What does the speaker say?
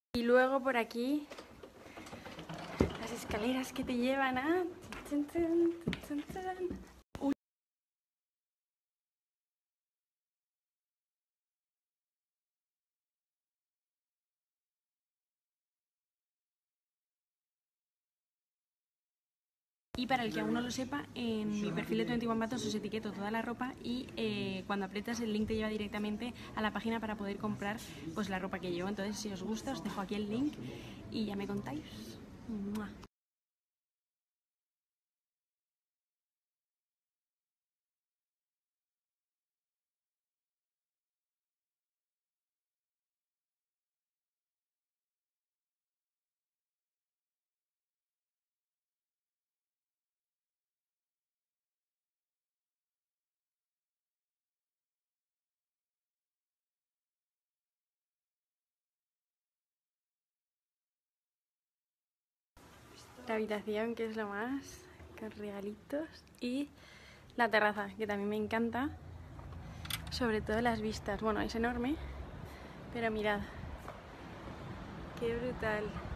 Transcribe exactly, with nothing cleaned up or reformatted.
Y luego por aquí las escaleras que te llevan a... Uy. Y para el que aún no lo sepa, en mi perfil de veintiuno Batos os etiqueto toda la ropa y eh, cuando aprietas el link te lleva directamente a la página para poder comprar pues la ropa que llevo. Entonces si os gusta os dejo aquí el link y ya me contáis. ¡Mua! La habitación, que es lo más, con regalitos, y la terraza, que también me encanta, sobre todo las vistas. Bueno, es enorme, pero mirad, qué brutal.